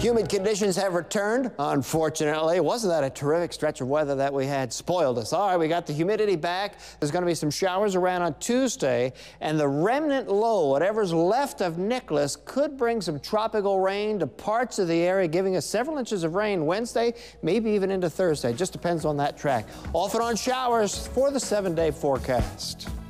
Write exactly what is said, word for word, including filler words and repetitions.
Humid conditions have returned, unfortunately. Wasn't that a terrific stretch of weather that we had? Spoiled us. All right, we got the humidity back. There's going to be some showers around on Tuesday, and the remnant low, whatever's left of Nicholas, could bring some tropical rain to parts of the area, giving us several inches of rain Wednesday, maybe even into Thursday. Just depends on that track. Off and on showers for the seven-day forecast.